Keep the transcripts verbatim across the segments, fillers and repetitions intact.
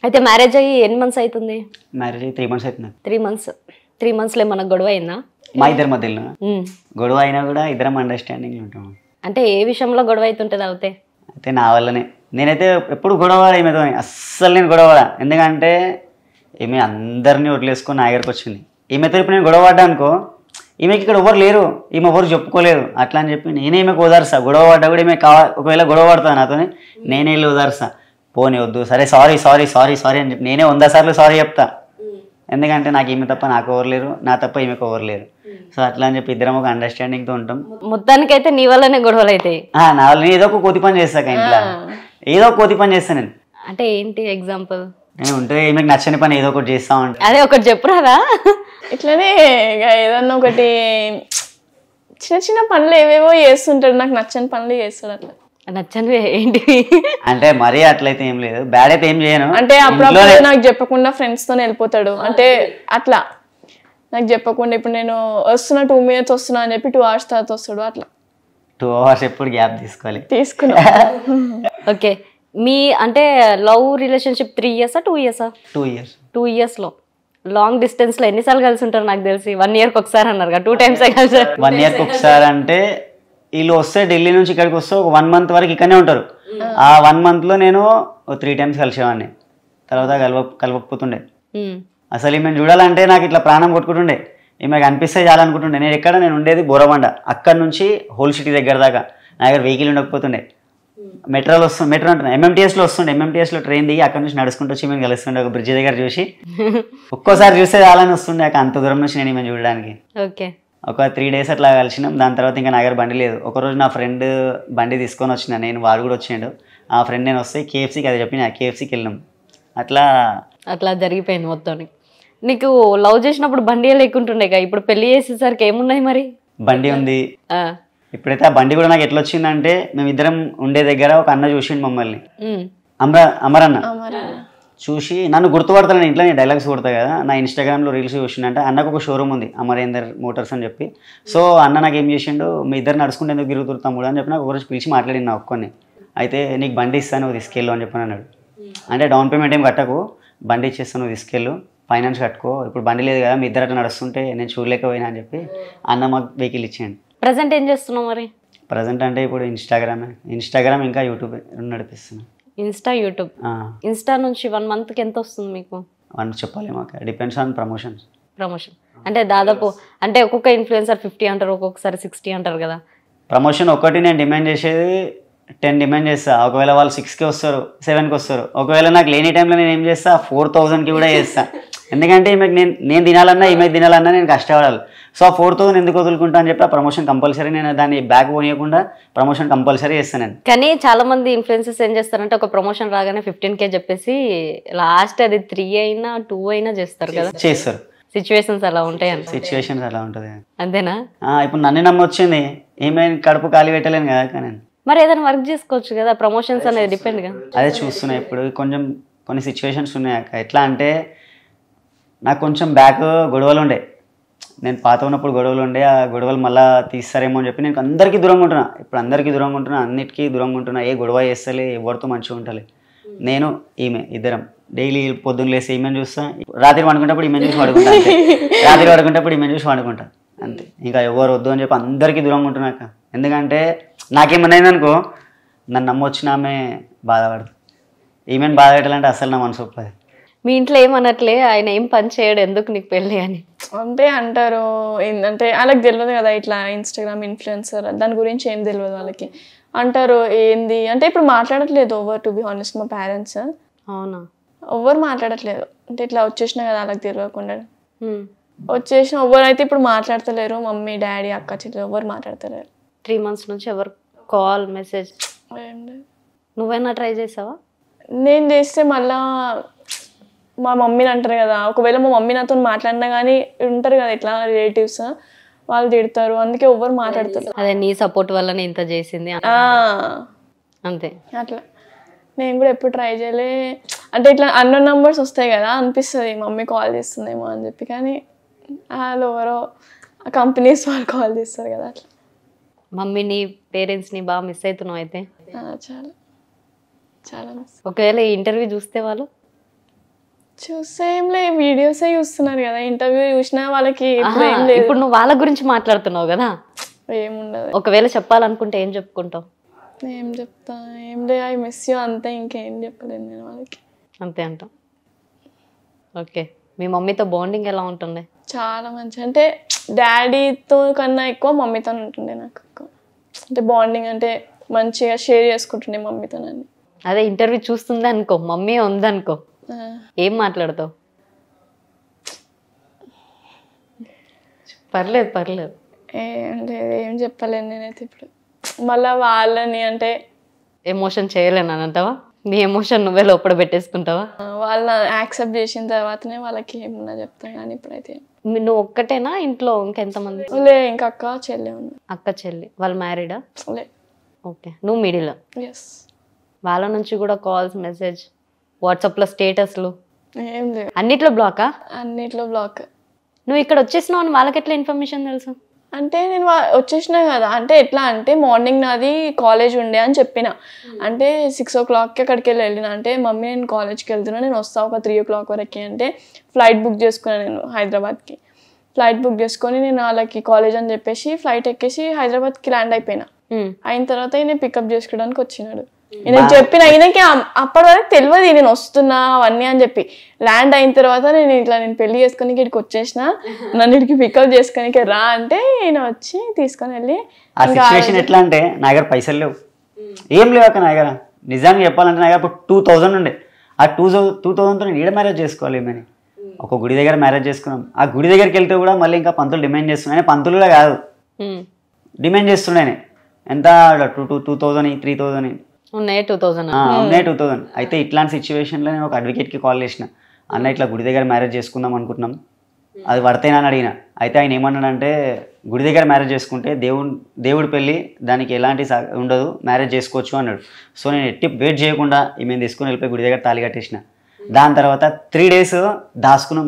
అయితే మ్యారేజ్ అయ్యి ఎన్ని మంత్స్ అవుతుంది? మ్యారేజ్ అయ్యి త్రీ మంత్స్ అవుతుంది. త్రీ మంత్స్ త్రీ మంత్స్లో మనకు గొడవ అయిందా? మా ఇద్దరి మధ్యలో గొడవ అయినా కూడా ఇద్దరం అండర్స్టాండింగ్ ఉంటాం. అంటే ఏ విషయంలో గొడవ అవుతుంటుంది? అవుతే అయితే నా వల్లనే నేనైతే ఎప్పుడు గొడవ ఈమెతో అస్సలు నేను గొడవ. ఎందుకంటే ఈమె అందరినీ వదిలేసుకొని నా దగ్గరకు వచ్చింది. ఈమెతో ఇప్పుడు నేను గొడవ పడ్డా అనుకో, ఈమెకి ఇక్కడ ఎవరు లేరు, ఈమె ఎవరు చెప్పుకోలేదు అట్లా అని చెప్పి నేనే ఈమెకు ఓదార్సా. గొడవ పడ్డా కూడా ఈమె కావాలి, ఒకవేళ గొడవ పడుతుంది నాతోనే నేనే వెళ్ళి ఓదార్సా. పోనీ వద్దు, సరే సారీ సారీ సారీ సారీ అని చెప్పి నేనే వంద సార్లు సారీ చెప్తా. ఎందుకంటే నాకు ఈమె తప్ప నాకు ఎవరు లేరు, నా తప్ప ఈమెకు ఎవరు లేరు. సో అట్లా అని చెప్పి ఇద్దరం ఒక అండర్స్టాండింగ్తో ఉంటాం. మొత్తానికైతే నీ వల్లనే గొడవలు అవుతాయి. నా వల్ల నేను ఏదో ఒక కోతి పని చేస్తాక ఇంట్లో, ఏదో ఒక కోతి పని చేస్తాను నేను. అంటే ఏంటి ఎగ్జాంపుల్? నేను ఉంటే ఈమెకు నచ్చని పని ఏదో ఒకటి చేస్తా ఉంటాను. అదే ఒకటి చెప్పురాదా? ఇట్లనే ఏదన్నా ఒకటి చిన్న చిన్న పనులు ఏవేవో చేస్తుంటాడు, నాకు నచ్చని పనులు చేస్తాడు. అట్లా నచ్చనివి ఏంటివి అంటే మరీ అట్లయితే ఏం లేదు, బ్యాడ్ అయితే ఏం చేయను. అంటే అప్పుడప్పుడు నాకు చెప్పకుండా ఫ్రెండ్స్ తోనే వెళ్ళిపోతాడు. అంటే అట్లా నాకు చెప్పకుండా ఇప్పుడు నేను వస్తున్నా టూ మినిట్స్ వస్తున్నా అని చెప్పి టూ అవర్స్ తర్వాత వస్తాడు. అట్లా టూ అవర్స్ ఎప్పుడు గ్యాప్ తీసుకోవాలి తీసుకున్నా. ఓకే, మీ అంటే లవ్ రిలేషన్షిప్ త్రీ ఇయర్సా టూ ఇయర్సా? టూ ఇయర్స్ టూ ఇయర్స్లో లాంగ్ డిస్టెన్స్లో ఎన్నిసార్లు కలిసి ఉంటారు? నాకు తెలిసి వన్ ఇయర్కి ఒకసారి అన్నారు, టూ టైమ్స్ కలిసి. వన్ ఇయర్కి ఒకసారి అంటే వీళ్ళు వస్తే ఢిల్లీ నుంచి ఇక్కడికి వస్తే ఒక వన్ మంత్ వరకు ఇక్కడనే ఉంటారు. ఆ వన్ మంత్లో నేను త్రీ టైమ్స్ కలిసేవాడిని, తర్వాత కలవ కలవకపోతుండే. అసలు ఈమెను చూడాలంటే నాకు ఇట్లా ప్రాణం కొట్టుకుంటుండే, ఈమెకు అనిపిస్తే చాలనుకుంటుండే. నేను ఎక్కడ నేను ఉండేది బోరబండ, అక్కడ నుంచి హోల్ సిటీ దగ్గర దాకా నా దగ్గర వెహికల్ ఉండకపోతుండే. మెట్రోలో వస్తుంది, మెట్రో అంటున్నా ఎంఎంటీఎస్లో వస్తుండే, ఎంఎంటీఎస్లో ట్రైన్ దిగి అక్కడ నుంచి నడుచుకుంటూ వచ్చి మేము కలుస్తుండే ఒక బ్రిడ్జ్ దగ్గర చూసి. ఒక్కోసారి చూస్తే చాలని వస్తుండే అక్కడ, అంత దూరం నుంచి నేను ఈమెను చూడడానికి. ఓకే, ఒక త్రీ డేస్ అట్లా కలిసినాం. దాని తర్వాత ఇంకా నా దగ్గర బండి లేదు. ఒకరోజు నా ఫ్రెండ్ బండి తీసుకొని వచ్చిన, నేను వాడు కూడా వచ్చిండు. ఆ ఫ్రెండ్ నేను వస్తే కేఎఫ్సీకి అది చెప్పి కేఎఫ్సీకి వెళ్ళినాం. అట్లా అట్లా జరిగిపోయింది మొత్తం. నీకు లవ్ చేసినప్పుడు బండి లేకుంటుండే, ఇప్పుడు పెళ్లి చేసేసరికి ఏమున్నాయి మరి? బండి ఉంది. ఇప్పుడైతే ఆ బండి కూడా నాకు ఎట్లా వచ్చిందంటే, మేము ఇద్దరం ఉండే దగ్గర ఒక అన్న చూసిండు మమ్మల్ని, అమర అమరన్న చూసి నన్ను గుర్తుపడతాను. ఇంట్లో నేను డైలాగ్స్ కొడతా కదా, నా ఇన్స్టాగ్రామ్లో రీల్స్ చూసిండంటే అన్నకు ఒక షోరూమ్ ఉంది అమరేందర్ మోటార్స్ అని చెప్పి. సో అన్న నాకు ఏం చేసిండు, మీ ఇద్దరు నడుచుకుంటే ఎందుకు తిరుగుతురు తమ్ముడు అని చెప్పి నాకు ఒకరోజు పిలిచి మాట్లాడింది నా ఒక్కొని. అయితే నీకు బండి ఇస్తాను, నువ్వు తీసుకెళ్ళు అని చెప్పని అన్నాడు. అంటే డౌన్ పేమెంట్ ఏం కట్టకు, బండి ఇచ్చేస్తాను, నువ్వు తీసుకెళ్ళు, ఫైనాన్స్ కట్టుకో, ఇప్పుడు బండి లేదు కదా, మీ ఇద్దరు అట్లా నడుస్తుంటే నేను చూడలేకపోయినా అని చెప్పి అన్న మాకు వెహికల్ ఇచ్చేయండి. ప్రజెంట్ ఏం చేస్తున్నావు మరి? ప్రజెంట్ అంటే ఇప్పుడు ఇన్స్టాగ్రామే, ఇన్స్టాగ్రామ్ ఇంకా యూట్యూబ్ నడిపిస్తున్నాను. Insta YouTube. ఇన్స్టా నుంచి వన్ మంత్కి ఎంత వస్తుంది మీకు? వన్ చెప్పాలి మాకు, డిపెండ్స్ ఆన్ ప్రమోషన్స్. ప్రమోషన్ అంటే దాదాపు అంటే ఒక్కొక్క ఇన్ఫ్లుయెన్సర్ ఫిఫ్టీ అంటారు, ఒక్కొక్కసారి సిక్స్టీ అంటారు కదా. ప్రమోషన్ ఒకటి నేను డిమాండ్ చేసేది టెన్ డిమాండ్ చేస్తా. ఒకవేళ వాళ్ళు సిక్స్కి వస్తారు, సెవెన్కి వస్తారు. ఒకవేళ నాకు లేని టైంలో నేను ఏం చేస్తా, ఫోర్ థౌజండ్కి కూడా చేస్తా. ఎందుకంటే ఈమెకు నేను నేను తినాలన్నా ఈమెకు తినాలన్నా నేను కష్టపడాలి. సో ఆ ఫోర్ థౌసండ్ ఎందుకు వదులుకుంటా అని చెప్పి ఆ ప్రమోషన్ కంపల్సరీ నేను దాన్ని బ్యాక్ పోనీయకుండా ప్రమోషన్ కంపల్సరీ చేస్తాను నేను. కానీ చాలా మంది ఇన్ఫ్లుయెన్సర్స్ ఏం చేస్తారంటే ఒక ప్రమోషన్ రాగానే ఫిఫ్టీన్ కే చెప్పేసి లాస్ట్ అది త్రీ అయినా టూ అయినా చేస్తారు కదా. చేస్తారు, సిచ్యువేషన్స్ అలా ఉంటాయి. సిచ్యువేషన్స్ అలా ఉంటుంది అంతేనా? ఇప్పుడు నన్ను నమ్మొచ్చింది, ఏమైనా కడుపు ఖాళీ పెట్టలేను కదా నేను. మరి ఏదైనా వర్క్ చేసుకోవచ్చు కదా, ప్రమోషన్స్ అనేది డిపెండ్ గా. అదే చూస్తున్నా ఇప్పుడు కొంచెం కొన్ని సిచ్యువేషన్స్ ఉన్నాయి అక్క. ఎట్లా అంటే నాకు కొంచెం బ్యాక్ గొడవలు ఉండే, నేను పాత ఉన్నప్పుడు గొడవలు ఉండే, ఆ గొడవలు మళ్ళీ తీస్తారేమో అని చెప్పి నేను అందరికీ దూరంగా ఉంటున్నా. ఇప్పుడు అందరికీ దూరంగా ఉంటున్నా, అన్నిటికీ దూరంగా ఉంటున్నా. ఏ గొడవ చేస్తలే, ఎవరితో మంచిగా ఉంటలే. నేను ఈమె ఇద్దరం డైలీ పొద్దున్న లేసి ఈమెను చూస్తా, రాత్రి పడుకుంటప్పుడు ఈమెను చూసి పడుకుంటా, అంతే. రాత్రి పడుకుంటప్పుడు ఈమెను చూసి పడుకుంటా, అంతే. ఇంకా ఎవరు వద్దు అని చెప్పి అందరికీ దూరంగా ఉంటున్నాక. ఎందుకంటే నాకేమన్నైంది అనుకో, నన్ను నమ్మొచ్చిన ఆమె బాధపడుతుంది. ఈమెను బాధ పెట్టాలంటే అసలు నా మనసు ఒప్పది. మీ ఇంట్లో ఏమనట్లే, ఆయన ఏం పని చేయడు, ఎందుకు నీకు పెళ్ళి అని అంటే అంటారు. అంటే వాళ్ళకి తెలియదు కదా ఇట్లా ఇన్స్టాగ్రామ్ ఇన్ఫ్లుయెన్సర్, దాని గురించి ఏం తెలియదు వాళ్ళకి. అంటారు ఏంది అంటే ఇప్పుడు మాట్లాడట్లేదు ఓవర్, టు బి హానెస్ట్ మా పేరెంట్స్. అవునా? ఎవ్వరు మాట్లాడట్లేదు. అంటే ఇట్లా వచ్చేసినా కదా వాళ్ళకి తెలియకుండా వచ్చేసిన ఎవ్వరు అయితే ఇప్పుడు మాట్లాడతలేరు. మమ్మీ డాడీ అక్క చెల్లెలు ఎవ్వరు మాట్లాడతలేరు. త్రీ మంత్స్ నుంచి ఎవరు కాల్ మెసేజ్? నువ్వైనా ట్రై చేసావా? నేను చేస్తే మళ్ళా మా మమ్మీని అంటారు కదా, ఒకవేళ మా మమ్మీ నాతో మాట్లాడినా కానీ ఉంటారు కదా ఇట్లా రిలేటివ్స్, వాళ్ళు తిడతారు. అందుకే ఎవ్వరు మాట్లాడతారు. అదే నీ సపోర్ట్ వల్లనే ఇంత చేసింది అంతే. అట్లా నేను కూడా ఎప్పుడు ట్రై చేయలే. అంటే ఇట్లా అన్నోన్ నంబర్స్ వస్తాయి కదా, అనిపిస్తుంది మమ్మీ కాల్ చేస్తుందేమో అని చెప్పి. కానీ వాళ్ళు ఎవరో కంపెనీస్ వాళ్ళు కాల్ చేస్తారు కదా. అట్లా మమ్మీని పేరెంట్స్ని బాగా మిస్ అవుతున్నావు అయితే? చాలా చాలా మిస్. ఒకవేళ ఈ ఇంటర్వ్యూ చూస్తే వాళ్ళు చూస్తే ఏం లే వీడియోసే చూస్తున్నారు కదా, ఇంటర్వ్యూ చూసినా వాళ్ళకి ఇప్పుడు ఏం లేదు. ఇప్పుడు నువ్వు వాళ్ళ గురించి మాట్లాడుతున్నావు కదా, ఏముండదు. ఒకవేళ చెప్పాలనుకుంటే ఏం చెప్పుకుంటావు? ఏం చెప్తా, ఏం లే ఐ మిస్ యూ అంతే, ఇంకేం చెప్పలేను నేను వాళ్ళకి. అంతే అంటాం. ఓకే, మీ మమ్మీతో బాండింగ్ ఎలా ఉంటుండే? చాలా మంచి, అంటే డాడీతో కన్నా ఎక్కువ మమ్మీతో ఉంటుండే నాకు ఎక్కువ. అంటే బాండింగ్ అంటే మంచిగా షేర్ చేసుకుంటుండే మమ్మీతో. నన్ను అదే ఇంటర్వ్యూ చూస్తుంది అనుకో, మమ్మీ ఉందనుకో, ఏం మాట్లాడతావు? పర్లేదు పర్లేదు. ఏం లేదు, ఏం చెప్పలేను నేనైతే ఇప్పుడు. మళ్ళీ వాళ్ళని అంటే ఎమోషన్ చేయలేను అని అంటావా? నీ ఎమోషన్ నువ్వే లోపల పెట్టేసుకుంటావా? వాళ్ళని యాక్సెప్ట్ చేసిన తర్వాతనే వాళ్ళకి ఏమన్నా చెప్తాను, కానీ ఇప్పుడైతే. నువ్వు ఒక్కటేనా ఇంట్లో ఇంకెంతమంది? లే, ఇంకా అక్క చెల్లి ఉంది. అక్క చెల్లి వాళ్ళు మ్యారీడా? లే. ఓకే, నువ్వు మిడిల్. ఎస్. వాళ్ళ నుంచి కూడా కాల్స్, మెసేజ్, వాట్సాప్లో స్టేటస్లు ఏం లేదు, అన్నిట్లో బ్లాకా? అన్నిట్లో బ్లాక్. నువ్వు ఇక్కడ వచ్చేసినావు అని వాళ్ళకి ఎట్లా ఇన్ఫర్మేషన్ తెలుసు? అంటే నేను వచ్చేసినా కదా, అంటే ఎట్లా అంటే మార్నింగ్ నాది కాలేజ్ ఉండే అని చెప్పిన, అంటే సిక్స్ ఓ క్లాక్కి అక్కడికి వెళ్ళి వెళ్ళిన, అంటే మమ్మీ నేను కాలేజ్కి వెళ్తున్నా, నేను వస్తాను ఒక త్రీ ఓ క్లాక్ వరకు అంటే ఫ్లైట్ బుక్ చేసుకున్నాను నేను హైదరాబాద్కి. ఫ్లైట్ బుక్ చేసుకొని నేను వాళ్ళకి కాలేజ్ అని చెప్పేసి ఫ్లైట్ ఎక్కేసి హైదరాబాద్కి ల్యాండ్ అయిపోయినా. అయిన తర్వాత ఈయన పికప్ చేసుకోవడానికి వచ్చినాడు. నేను చెప్పిన ఆయనకి అప్పటి వరకు తెలియదు నేను వస్తున్నా అవన్నీ అని చెప్పి. ల్యాండ్ అయిన తర్వాత నేను ఇట్లా నేను పెళ్లి చేసుకుని ఇక్కడికి వచ్చేసిన, నన్ను ఇక్కడికి పికప్ చేసుకుని రా అంటే ఈయన వచ్చి తీసుకొని వెళ్ళి. ఆ సిచ్యువేషన్ ఎట్లా అంటే నా దగ్గర పైసలు లేవు, ఏం లేవు అక్క నా దగ్గర. నిజానికి చెప్పాలంటే నా దగ్గర ఇప్పుడు టూ థౌజండ్ ఉండే. ఆ టూ టూ థౌజండ్తో నేను ఈడ మ్యారేజ్ చేసుకోవాలి ఏమని ఒక గుడి దగ్గర మ్యారేజ్ చేసుకున్నాం. ఆ గుడి దగ్గరికి వెళ్తే కూడా మళ్ళీ ఇంకా పంతులు డిమాండ్ చేస్తున్నాయి. పంతులు కూడా కాదు, డిమాండ్ చేస్తున్నాయి ఎంత two two two thousand three thousand ఉన్నాయి టూ థౌజండ్ ఉన్నాయి టూ థౌజండ్ అయితే ఇట్లాంటి సిచ్యువేషన్లో నేను ఒక అడ్వకేట్కి కాల్ చేసిన, అన్న ఇట్లా గుడి దగ్గర మ్యారేజ్ చేసుకుందాం అనుకుంటున్నాం, అది పడితేనా అని అడిగిన. అయితే ఆయన ఏమన్నాడంటే గుడి దగ్గర మ్యారేజ్ చేసుకుంటే దేవుడు దేవుడి పెళ్ళి దానికి ఎలాంటి ఉండదు, మ్యారేజ్ చేసుకోవచ్చు అన్నాడు. సో నేను ఎట్టి వెయిట్ చేయకుండా ఈమెను తీసుకుని వెళ్ళిపోయి గుడి దగ్గర తాళి కట్టేసిన. దాని తర్వాత త్రీ డేస్ దాచుకున్నాం.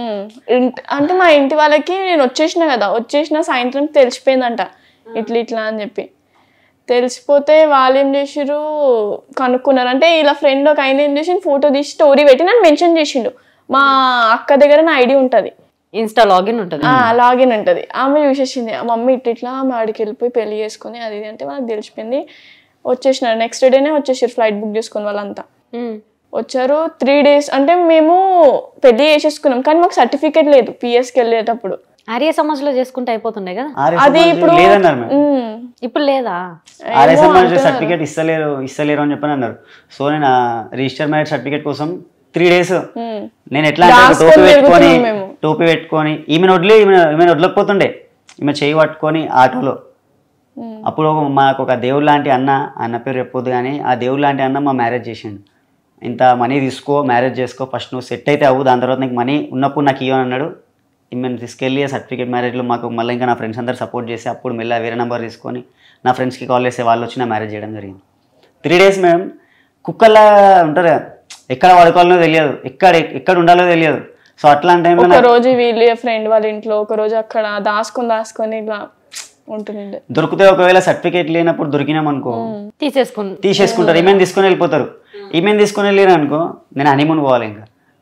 అంటే మా ఇంటి వాళ్ళకి నేను వచ్చేసిన కదా, వచ్చేసిన సాయంత్రం తెలిసిపోయిందంట ఇట్లా ఇట్లా అని చెప్పి. తెలిసిపోతే వాళ్ళు ఏం చేసిర్రు కనుక్కున్నారు. అంటే ఇలా ఫ్రెండ్ ఒక ఆయన ఏం చేసి ఫోటో తీసి స్టోరీ పెట్టి నన్ను మెన్షన్ చేసిండు. మా అక్క దగ్గర నా ఐడి ఉంటుంది, ఇన్స్టా లాగిన్ ఉంటుంది, లాగిన్ ఉంటుంది. ఆమె చూసేసింది మమ్మీ ఇట్లా ఇట్లా మా ఆడికి వెళ్ళిపోయి పెళ్లి చేసుకుని అది ఇది అంటే వాళ్ళకి తెలిసిపోయింది. వచ్చేసినారు నెక్స్ట్ డేనే వచ్చేసారు ఫ్లైట్ బుక్ చేసుకుని వాళ్ళంతా వచ్చారు. త్రీ డేస్ అంటే మేము పెళ్లి చేసేసుకున్నాం, కానీ మాకు సర్టిఫికేట్ లేదు పిఎస్కి వెళ్ళేటప్పుడు. ఆర్య సమాజ్ లో చేసుకుంటే అయిపోతుండే కదా, అది ఇప్పుడు ఇప్పుడు లేదా? ఆర్య సమాజ్ సర్టిఫికేట్ ఇస్తలేరు ఇస్తలేరు అని చెప్పని అన్నారు. సో నేను రిజిస్టర్ మ్యారేజ్ సర్టిఫికేట్ కోసం త్రీ డేస్ నేను ఎట్లా టోపీ పెట్టుకొని టోపీ పెట్టుకొని ఈమెను వదిలి ఈమె ఈమెను వదలకపోతుండే, ఈమె చేయి పట్టుకొని ఆటోలో. అప్పుడు మాకు ఒక దేవుడు లాంటి అన్న, అన్న పేరు చెప్పొద్దు కానీ ఆ దేవుడు లాంటి అన్న మా మ్యారేజ్ చేసిండు. ఇంత మనీ తీసుకో మ్యారేజ్ చేసుకో, ఫస్ట్ నువ్వు సెట్ అయితే అవ్వు, దాని తర్వాత నీకు మనీ ఉన్నప్పుడు నాకు ఇవ్వని అన్నాడు. మేము తీసుకెళ్ళి సర్టిఫికేట్ మ్యారేజ్లో మాకు మళ్ళీ ఇంకా నా ఫ్రెండ్స్ అందరు సపోర్ట్ చేసి అప్పుడు మళ్ళీ వేరే నెంబర్ తీసుకొని నా ఫ్రెండ్స్కి కాల్ చేస్తే వాళ్ళు వచ్చి నా మ్యారేజ్ చేయడం జరిగింది. త్రీ డేస్ మేము కుక్కల్లా ఉంటారు, ఎక్కడ పడుకోవాలనో తెలియదు, ఎక్కడ ఎక్కడ ఉండాలో తెలియదు. సో అట్లాంటి టైంలో ఒక రోజు వీళ్ళు ఫ్రెండ్ వాళ్ళ ఇంట్లో, ఒక రోజు అక్కడ దాసుకొని దాసుకొని ఇట్లా ఉంటుండే. దొరికితే ఒకవేళ సర్టిఫికేట్ లేనప్పుడు దొరికినామనుకో తీసేసుకుని తీసేసుకుంటారు, ఈమెను తీసుకొని వెళ్ళిపోతారు. ఈమెను తీసుకొని వెళ్ళారు అనుకో నేను హనీమూన్ పోవాలి, ఇంకా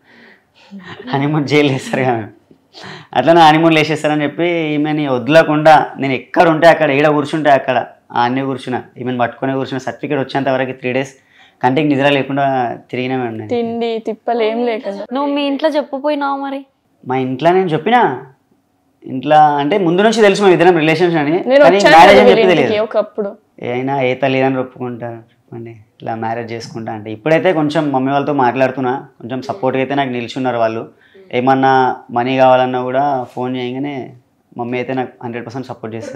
హనీమూన్ జైలు వేస్తారు కదా అట్లా నా హనీమూన్ వేసేస్తారని చెప్పి ఈమెని వదలకుండా నేను ఎక్కడ ఉంటే అక్కడ ఏడ కూర్చుంటే అక్కడ అన్నీ కూర్చున్నా, ఈమెను పట్టుకునే కూర్చున్న. సర్టిఫికేట్ వచ్చేంత వరకు త్రీ డేస్ కంటికి నిద్ర లేకుండా తిరిగినా మేము, తిండి తిప్పలు ఏం లేకుండా. నువ్వు మీ ఇంట్లో చెప్పపోయినావు మరి? మా ఇంట్లో నేను చెప్పినా, ఇంట్లో అంటే ముందు నుంచి తెలుసు మేము ఇద్దరం రిలేషన్స్ అని, మ్యారేజ్ అని చెప్పి తెలియదు. ఒకప్పుడు అయినా ఏ తల్లిదని ఒప్పుకుంటారు చెప్పండి ఇలా మ్యారేజ్ చేసుకుంటా అంటే. ఇప్పుడైతే కొంచెం మమ్మీ వాళ్ళతో మాట్లాడుతున్నా, కొంచెం సపోర్ట్గా అయితే నాకు నిల్చున్నారు వాళ్ళు. ఏమన్నా మనీ కావాలన్నా కూడా ఫోన్ చేయగానే మమ్మీ అయితే నాకు హండ్రెడ్ పర్సెంట్ సపోర్ట్ చేస్తారు.